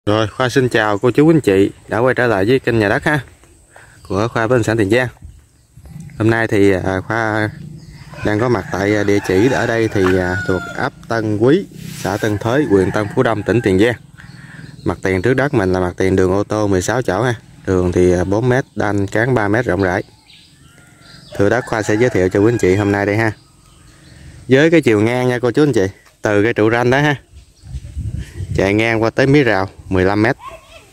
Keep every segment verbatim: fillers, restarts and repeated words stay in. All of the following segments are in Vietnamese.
Rồi, Khoa xin chào cô chú anh chị đã quay trở lại với kênh Nhà Đất ha của Khoa bên xã Tiền Giang. Hôm nay thì Khoa đang có mặt tại địa chỉ ở đây thì thuộc ấp Tân Quý, xã Tân Thới, huyện Tân Phú Đông, tỉnh Tiền Giang. Mặt tiền trước đất mình là mặt tiền đường ô tô mười sáu chỗ ha. Đường thì bốn mét, đanh cán ba mét, rộng rãi. Thửa đất Khoa sẽ giới thiệu cho quý anh chị hôm nay đây ha. Với cái chiều ngang nha cô chú anh chị, từ cái trụ ranh đó ha, chạy ngang qua tới mí rào mười lăm mét,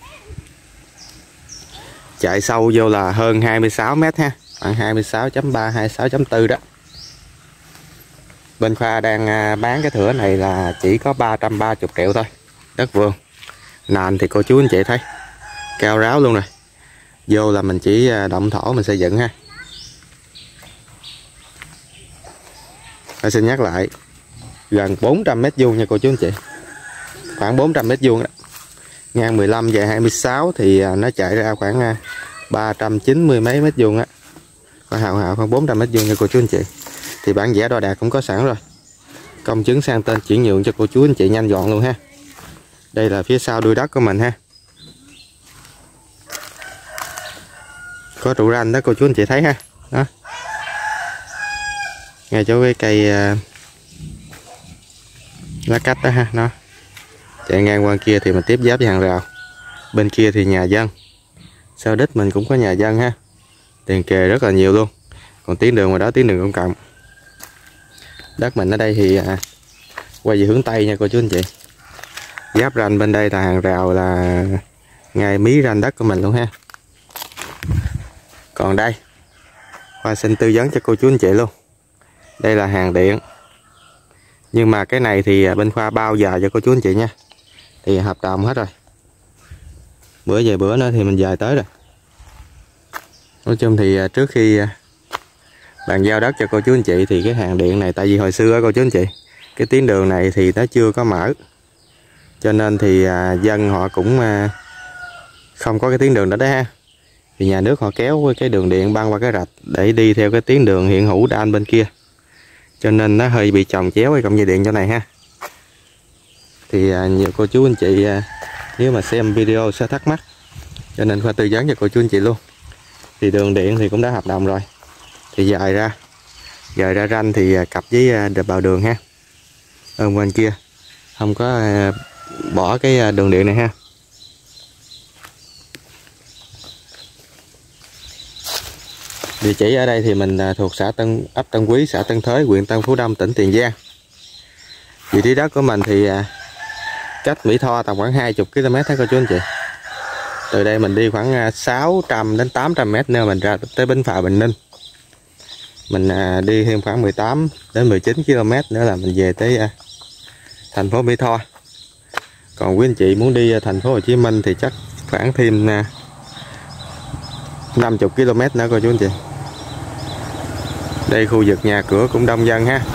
chạy sâu vô là hơn hai mươi sáu mét ha, khoảng hai mươi sáu chấm ba, hai mươi sáu chấm bốn đó. Bên Khoa đang bán cái thửa này là chỉ có ba trăm ba mươi triệu thôi. Đất vườn nền thì cô chú anh chị thấy cao ráo luôn rồi. Vô là mình chỉ động thổ mình xây dựng ha. Tôi xin nhắc lại, gần bốn trăm mét vuông nha cô chú anh chị, khoảng bốn trăm mét vuông đó. Ngang mười lăm dài hai mươi sáu thì nó chạy ra khoảng ba trăm chín mươi mấy mét vuông á. Có hào hào khoảng bốn trăm mét vuông nha cô chú anh chị. Thì bản vẽ đo đạc cũng có sẵn rồi. Công chứng sang tên chuyển nhượng cho cô chú anh chị nhanh gọn luôn ha. Đây là phía sau đuôi đất của mình ha. Có trụ ranh đó cô chú anh chị thấy ha. Đó. Ngay chỗ cái cây lá cách đó ha, nó chạy ngang qua kia thì mình tiếp giáp với hàng rào. Bên kia thì nhà dân, sau đích mình cũng có nhà dân ha, tiền kề rất là nhiều luôn. Còn tuyến đường ngoài đó tuyến đường công cộng. Đất mình ở đây thì à, quay về hướng tây nha cô chú anh chị. Giáp ranh bên đây là hàng rào, là ngay mí ranh đất của mình luôn ha. Còn đây Khoa xin tư vấn cho cô chú anh chị luôn. Đây là hàng điện, nhưng mà cái này thì bên Khoa bao giờ cho cô chú anh chị nha. Thì hợp đồng hết rồi, bữa về bữa nữa thì mình về tới rồi. Nói chung thì trước khi bàn giao đất cho cô chú anh chị thì cái hàng điện này, tại vì hồi xưa cô chú anh chị, cái tuyến đường này thì nó chưa có mở, cho nên thì dân họ cũng không có cái tuyến đường đó đấy ha. Thì nhà nước họ kéo cái đường điện băng qua cái rạch để đi theo cái tuyến đường hiện hữu đan bên kia, cho nên nó hơi bị chồng chéo cái cổng dây điện chỗ này ha. Thì à, nhiều cô chú anh chị à, nếu mà xem video sẽ thắc mắc, cho nên Khoa tư vấn cho cô chú anh chị luôn. Thì đường điện thì cũng đã hợp đồng rồi, thì dời ra dời ra ranh thì à, cặp với à, vào đường ha. Ở bên kia không có à, bỏ cái à, đường điện này ha. Địa chỉ ở đây thì mình à, thuộc xã Tân ấp Tân Quý, xã Tân Thới, huyện Tân Phú Đông, tỉnh Tiền Giang. Vị trí đất của mình thì à, cách Mỹ Tho tầm khoảng hai mươi ki lô mét thôi cô chú anh chị. Từ đây mình đi khoảng sáu trăm đến tám trăm mét nữa mình ra tới Bến Phà Bình Ninh. Mình à, đi thêm khoảng mười tám đến mười chín ki lô mét nữa là mình về tới à, thành phố Mỹ Tho. Còn quý anh chị muốn đi thành phố Hồ Chí Minh thì chắc khoảng thêm à, năm mươi ki lô mét nữa cô chú anh chị. Đây khu vực nhà cửa cũng đông dân ha.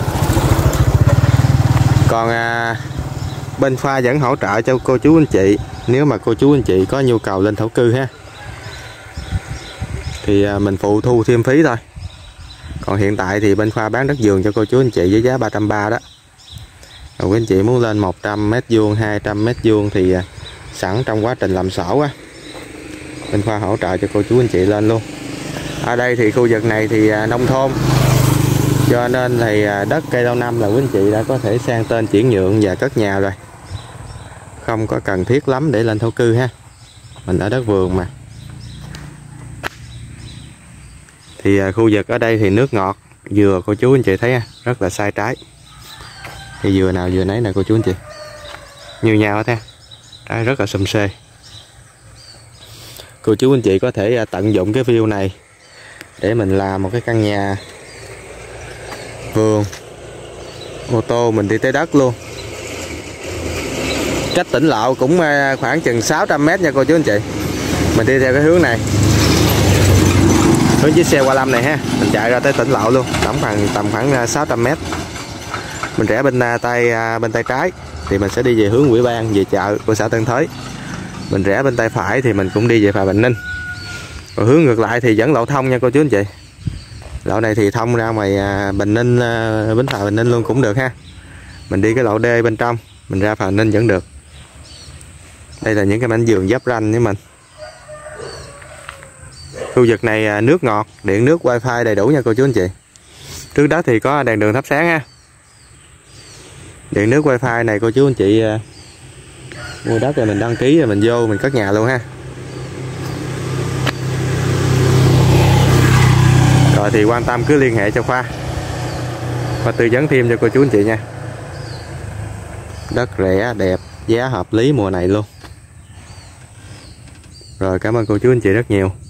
Còn à, bên Khoa vẫn hỗ trợ cho cô chú anh chị, nếu mà cô chú anh chị có nhu cầu lên thổ cư ha, thì à, mình phụ thu thêm phí thôi. Còn hiện tại thì bên Khoa bán đất vườn cho cô chú anh chị với giá ba trăm ba mươi đó. Còn quý anh chị muốn lên một trăm mét vuông, hai trăm mét vuông thì à, sẵn trong quá trình làm sổ á, bên Khoa hỗ trợ cho cô chú anh chị lên luôn. Ở đây thì khu vực này thì à, nông thôn, cho nên thì đất cây lâu năm là quý anh chị đã có thể sang tên chuyển nhượng và cất nhà rồi, không có cần thiết lắm để lên thổ cư ha. Mình ở đất vườn mà. Thì khu vực ở đây thì nước ngọt, dừa cô chú anh chị thấy rất là sai trái. Thì dừa nào dừa nấy nè cô chú anh chị, như nhau hết ha, trái rất là xum xê. Cô chú anh chị có thể tận dụng cái view này để mình làm một cái căn nhà vườn ô tô, mình đi tới đất luôn. Cách tỉnh lộ cũng khoảng chừng sáu trăm mét nha cô chú anh chị. Mình đi theo cái hướng này, hướng chiếc xe qua lâm này ha, mình chạy ra tới tỉnh lộ luôn, tổng khoảng tầm khoảng sáu trăm mét. Mình rẽ bên tay bên tay trái thì mình sẽ đi về hướng Ủy ban, về chợ của xã Tân Thới. Mình rẽ bên tay phải thì mình cũng đi về Phà Bình Ninh. Còn hướng ngược lại thì vẫn lộ thông nha cô chú anh chị. Lộ này thì thông ra ngoài Bình Ninh, Bến Phà Bình Ninh luôn cũng được ha. Mình đi cái lộ D bên trong, mình ra Phà Bình Ninh vẫn được. Đây là những cái mảnh vườn giáp ranh với mình. Khu vực này nước ngọt, điện nước, wifi đầy đủ nha cô chú anh chị. Trước đó thì có đèn đường thắp sáng ha. Điện nước wifi này cô chú anh chị mua đất rồi mình đăng ký rồi mình vô mình cất nhà luôn ha. Rồi thì quan tâm cứ liên hệ cho Khoa và tư vấn thêm cho cô chú anh chị nha. Đất rẻ, đẹp, giá hợp lý mùa này luôn. Rồi cảm ơn cô chú anh chị rất nhiều.